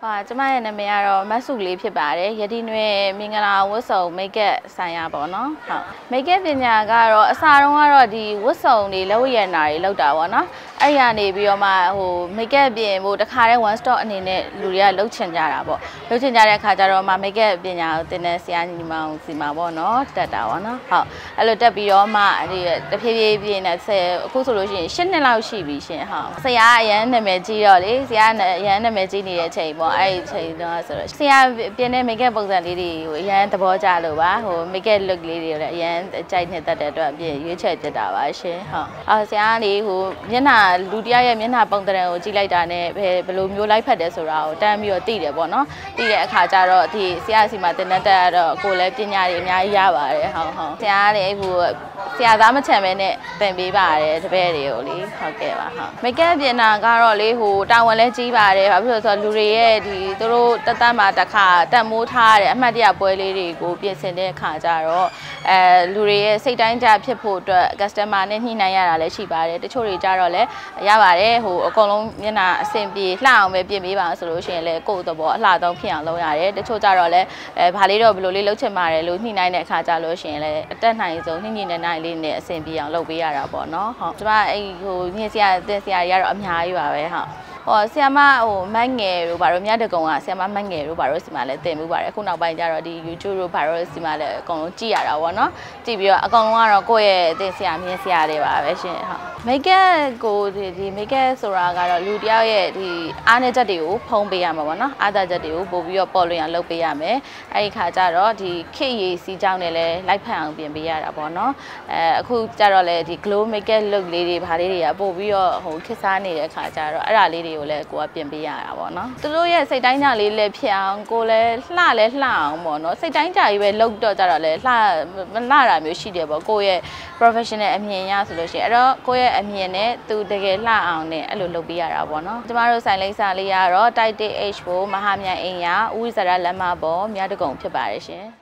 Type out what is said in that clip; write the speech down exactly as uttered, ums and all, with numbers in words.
ဟာကျမရဲ့နာမည်ကတော့မတ်စုလေးဖြစ်ပါတယ်ယတိနွဲမင်္ဂလာဝတ်စုံမိတ်ကပ်ဆိုင်ရာပေါ့နော်ဟုတ်မိတ်ကပ်ပညာကတော့အစားတုန်းကတော့ဒီဝတ်စုံတွေလက်ဝတ်ရတနာတွေလောက်တာပေါ့နော်အဲ့ရနေပြီးတော့မှဟိုမိတ်ကပ်ပြင်ဖို့တခါတည်း one stop အနေနဲ့လူတွေကလှုပ်ချင်ကြတာပေါ့လှုပ်ချင်ကြတဲ့အခါကျတော့မှမိတ်ကပ်ပညာကိုတင်တဲ့ဆရာညီမအောင်စီမှာပေါ့နော်တက်တာပေါ့နော်ဟုတ်အဲ့လိုတက်ပြီးတော့မှဒီတဖြည်းဖြည်းပြင်နေအခုဆိုလို့ရှိရင်၈နှစ်လောက်ရှိပြီရှင်ဟုတ်ဆရာအရန်နာမည်ကြီးတော့လေဆရာအရန်နာမည်ကြီးနေတဲ့အချိန်ပေါ့အဲ့ဒီချိန်တော့ဆိုတော့ဆရာပြင်တဲ့မိတ်ကပ်ပုံစံလေးတွေကိုအရန်သဘောကျလို့ပါဟိုမိတ်ကပ် look လေးတွေလည်းအရန်ကြိုက်နှစ်သက်တဲ့အတွက်ပြင်ရွေးချယ်ပြတာပါရှင်ဟုတ်အော်ဆရာကနေဟိုမျက်နှာလူတယောက်ရဲ့မျက်နှာပုံသဏ္ဍာန်ကိုကြည့်လိုက်တာနဲ့ဘယ်ဘယ်လိုမျိုးလိုက်ဖက်တယ်ဆိုတာကိုတန်းပြီးတော့သိတယ်ပေါ့နော်သိတဲ့အခါကျတော့ဒီဆရာစီမှာတင်တဲ့တက်တော့ကိုလည်းပညာတွေအများကြီးရပါတယ်ဟုတ်ဟုတ်ဆရာကလည်းဟိုဆရာသားမချမ်းပဲနဲ့သင်ပေးပါတယ်တပည့်တွေကိုလေဟုတ်ကဲ့ပါဟုတ်မိတ်ကပ်ပြင်တာကတော့လေဟိုတာဝန်လဲကြီးပါတယ်ဘာဖြစ်လို့ဆိုတော့လူတွေရဲ့ဒီသူတို့တက်တတ်မှာတစ်ခါတက်မိုးထားတဲ့အမှတ်တရပွဲလေးတွေကိုပြင်ဆင်တဲ့အခါကျတော့အဲလူတွေရဲ့စိတ်တိုင်းကြဖြစ်ဖို့အတွက် customer နဲ့ညှိနှိုင်းရတာလည်းရှိပါတယ်တချို့တွေကြတော့လည်းရပါတယ်ဟိုအကုန်လုံးမျက်နှာအဆင်ပြေလှအောင်ပဲပြင်ပေးပါဆိုလို့ရှိရင်လည်းကိုယ့်သဘောအလှဆုံးဖြစ်အောင်လုပ်ရတယ်တချို့ကြတော့လည်းအဲဘာလေးတော့ဘယ်လိုလေးလုပ်ချင်ပါတယ်လို့ညှိနှိုင်းတဲ့အခါကြလို့ရှိရင်လည်းအတက်နိုင်ဆုံးညှိညှိနှိုင်းနှိုင်းလေးနဲ့အဆင်ပြေအောင်လုပ်ပေးရတာပေါ့နော်ဟုတ်ကျမအဲ့ဟိုညှိစရာတင်စရာတွေကတော့အများကြီးပါပဲဟုတ်ဟောဆီယမဟိုမတ်ငယ်တို့ဘာလို့မြတ်တကုံကဆီယမမတ်ငယ်တို့ဘာလို့စီမှာလဲတင်မှုပါတယ်အခုနောက်ပိုင်းကျတော့ဒီ YouTube တို့ဘာလို့စီမှာလဲအကုန်လုံးကြည့်ရတာပေါ့နော်ကြည့်ပြီးတော့အကုန်လုံးကတော့ကိုယ့်ရဲ့တင်ဆရာမြင်ဆရာတွေပါပဲရှင်ဟုတ်မိတ်ကပ်ကိုဒီဒီမိတ်ကပ်ဆိုတာကတော့လူတယောက်ရဲ့ဒီအားနည်းချက်တွေကိုဖုံးပေးရမှာပေါ့နော်အားသာချက်တွေကိုပို့ပြီးတော့ပေါ်လွင်အောင်လုပ်ပေးရမယ်အဲ့ဒီခါကျတော့ဒီခေတ်ရည်စီးကြောင်းနဲ့လဲလိုက်ဖက်အောင်ပြင်ပေးရတာပေါ့နော်အဲအခုကျတော့လဲဒီ glow makeup look လေးတွေဘာလေးတွေကပို့ပြီးတော့ဟိုခစ်စားနေတဲ့ခါကျတော့အဲ့ဒါလေးတွေကိုလည်းကိုကပြင်ပေးရတာပေါ့နော်သူတို့ရဲ့စိတ်တိုင်းကြလေးလည်းဖြစ်အောင်ကိုလည်းလှလည်းလှအောင်ပေါ့နော်စိတ်တိုင်းကြကြီးပဲလုပ်တော့ကြတော့လည်းလှမလှတာမျိုးရှိတယ်ပေါ့ကိုရဲ့ professional အမြင်ရဆိုလို့ရှိရင်အဲ့တော့ကိုရဲ့အမြင်နဲ့သူတကယ်လှအောင်နဲ့အဲ့လိုလုပ်ပေးရတာပေါ့နော်ကျမတို့ဆိုင်လိပ်စာလေးကတော့ Tight H ဖို့မဟာမြိုင်အိမ်ရဥဝိဇ္ဇာရလမ်းမပေါ်မြတ်တကုံဖြစ်ပါတယ်ရှင်